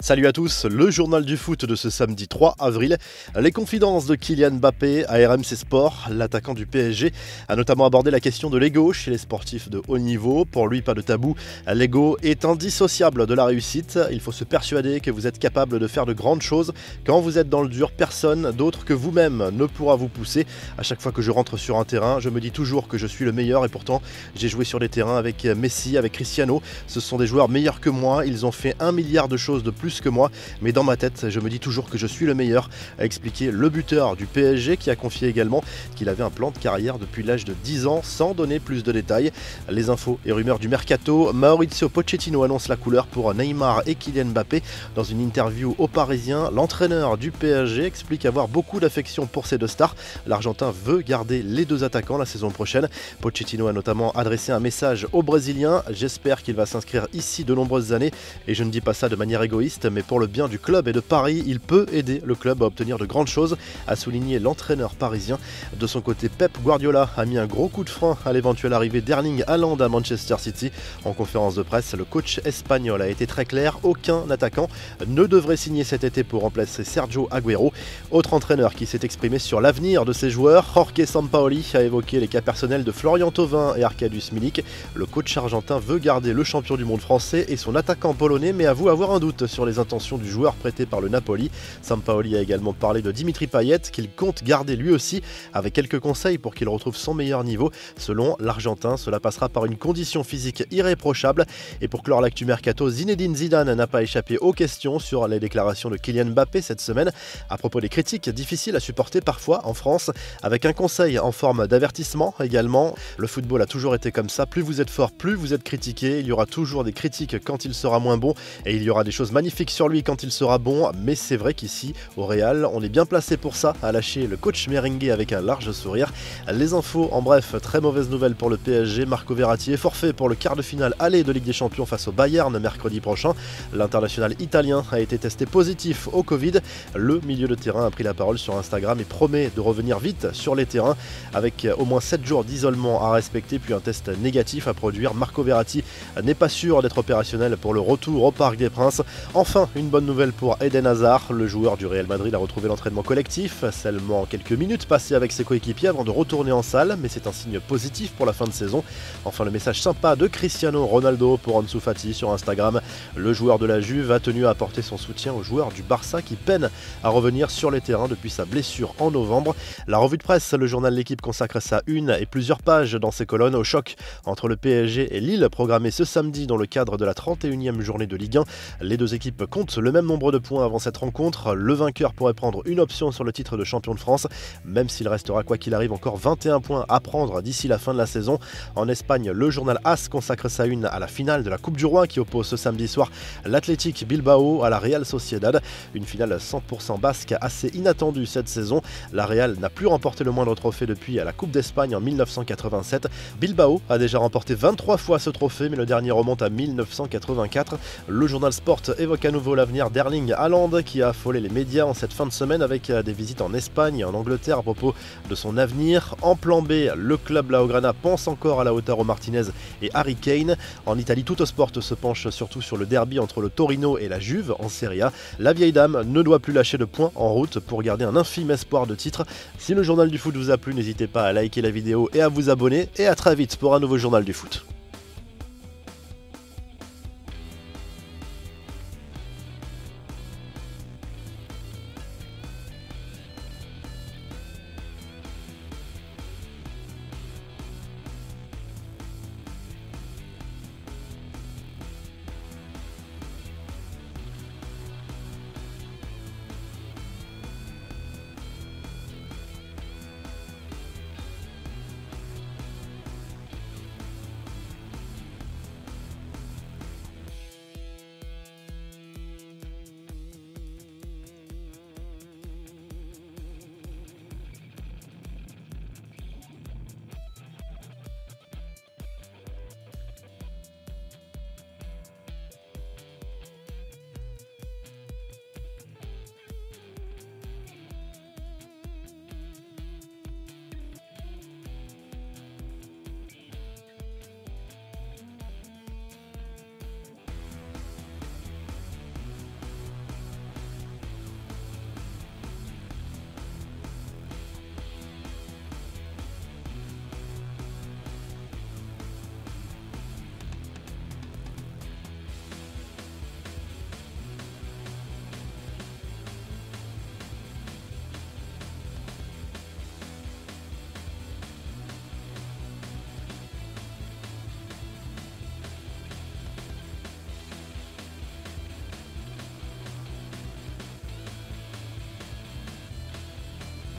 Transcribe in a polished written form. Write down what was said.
Salut à tous, le journal du foot de ce samedi 3 avril. Les confidences de Kylian Mbappé à RMC Sport. L'attaquant du PSG a notamment abordé la question de l'ego chez les sportifs de haut niveau. Pour lui, pas de tabou, l'ego est indissociable de la réussite. Il faut se persuader que vous êtes capable de faire de grandes choses. Quand vous êtes dans le dur, personne d'autre que vous-même ne pourra vous pousser. À chaque fois que je rentre sur un terrain, je me dis toujours que je suis le meilleur et pourtant j'ai joué sur des terrains avec Messi, avec Cristiano. Ce sont des joueurs meilleurs que moi, ils ont fait 1 milliard de choses de plus que moi, mais dans ma tête, je me dis toujours que je suis le meilleur, a expliqué le buteur du PSG qui a confié également qu'il avait un plan de carrière depuis l'âge de 10 ans sans donner plus de détails. Les infos et rumeurs du mercato, Mauricio Pochettino annonce la couleur pour Neymar et Kylian Mbappé. Dans une interview au Parisien, l'entraîneur du PSG explique avoir beaucoup d'affection pour ces deux stars. L'Argentin veut garder les deux attaquants la saison prochaine. Pochettino a notamment adressé un message aux Brésiliens. J'espère qu'il va s'inscrire ici de nombreuses années et je ne dis pas ça de manière égoïste, mais pour le bien du club et de Paris, il peut aider le club à obtenir de grandes choses, a souligné l'entraîneur parisien. De son côté, Pep Guardiola a mis un gros coup de frein à l'éventuelle arrivée d'Erling Haaland à Manchester City. En conférence de presse, le coach espagnol a été très clair, aucun attaquant ne devrait signer cet été pour remplacer Sergio Agüero. Autre entraîneur qui s'est exprimé sur l'avenir de ses joueurs, Jorge Sampaoli a évoqué les cas personnels de Florian Thauvin et Arkadiusz Milik. Le coach argentin veut garder le champion du monde français et son attaquant polonais, mais avoue avoir un doute sur les intentions du joueur prêté par le Napoli. Sampaoli a également parlé de Dimitri Payet qu'il compte garder lui aussi, avec quelques conseils pour qu'il retrouve son meilleur niveau. Selon l'Argentin, cela passera par une condition physique irréprochable. Et pour clore l'actu mercato, Zinedine Zidane n'a pas échappé aux questions sur les déclarations de Kylian Mbappé cette semaine à propos des critiques difficiles à supporter parfois en France, avec un conseil en forme d'avertissement également. Le football a toujours été comme ça, plus vous êtes fort, plus vous êtes critiqué. Il y aura toujours des critiques quand il sera moins bon et il y aura des choses magnifiques sur lui quand il sera bon, mais c'est vrai qu'ici, au Real, on est bien placé pour ça, a lâché le coach merengue avec un large sourire. Les infos, en bref, très mauvaise nouvelle pour le PSG, Marco Verratti est forfait pour le quart de finale aller de Ligue des Champions face au Bayern mercredi prochain. L'international italien a été testé positif au Covid. Le milieu de terrain a pris la parole sur Instagram et promet de revenir vite sur les terrains avec au moins 7 jours d'isolement à respecter puis un test négatif à produire. Marco Verratti n'est pas sûr d'être opérationnel pour le retour au Parc des Princes. Enfin, une bonne nouvelle pour Eden Hazard. Le joueur du Real Madrid a retrouvé l'entraînement collectif, seulement quelques minutes passées avec ses coéquipiers avant de retourner en salle, mais c'est un signe positif pour la fin de saison. Enfin, le message sympa de Cristiano Ronaldo pour Ansu Fati sur Instagram. Le joueur de la Juve a tenu à apporter son soutien aux joueurs du Barça qui peinent à revenir sur les terrains depuis sa blessure en novembre. La revue de presse, le journal L'Équipe consacre sa une et plusieurs pages dans ses colonnes au choc entre le PSG et Lille programmé ce samedi dans le cadre de la 31e journée de Ligue 1. Les deux équipes comptent le même nombre de points avant cette rencontre. Le vainqueur pourrait prendre une option sur le titre de champion de France, même s'il restera quoi qu'il arrive encore 21 points à prendre d'ici la fin de la saison. En Espagne, le journal AS consacre sa une à la finale de la Coupe du Roi qui oppose ce samedi soir l'Athletic Bilbao à la Real Sociedad. Une finale 100% basque assez inattendue cette saison. La Real n'a plus remporté le moindre trophée depuis la Coupe d'Espagne en 1987. Bilbao a déjà remporté 23 fois ce trophée, mais le dernier remonte à 1984. Le journal Sport évoque à nouveau l'avenir d'Erling Haaland qui a affolé les médias en cette fin de semaine avec des visites en Espagne et en Angleterre à propos de son avenir. En plan B, le club Blaugrana pense encore à Lautaro Martinez et Harry Kane. En Italie, Tuttosport se penche surtout sur le derby entre le Torino et la Juve en Serie A. La vieille dame ne doit plus lâcher de points en route pour garder un infime espoir de titre. Si le journal du foot vous a plu, n'hésitez pas à liker la vidéo et à vous abonner. Et à très vite pour un nouveau journal du foot.